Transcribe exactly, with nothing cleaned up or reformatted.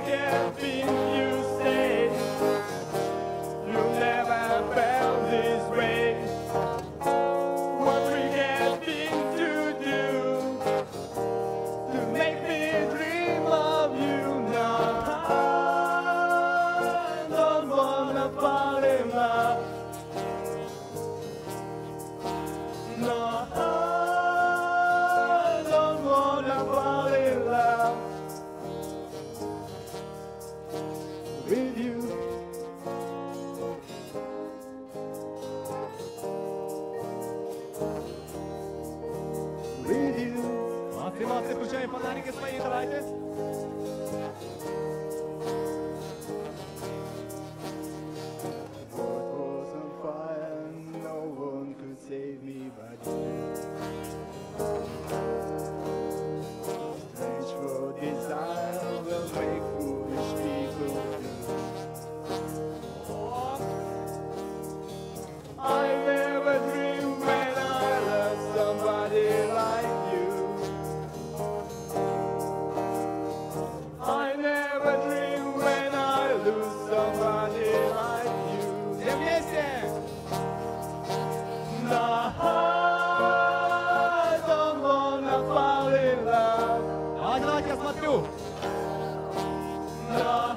forget things you say. You never felt this way. What forgetting to do to make me dream of you now. I don't wanna fall in love. No, I don't wanna fall in love with you. With you. Максималцы, включаем фонарики свои, давайте. World was on fire, no one could save me but you. Strange for desire will make foolish people do. I never dreamed when I loved somebody like you. I never dreamed when I lose somebody like you. Все вместе! No, I don't wanna fall in love. Давайте, давайте, я смотрю. No.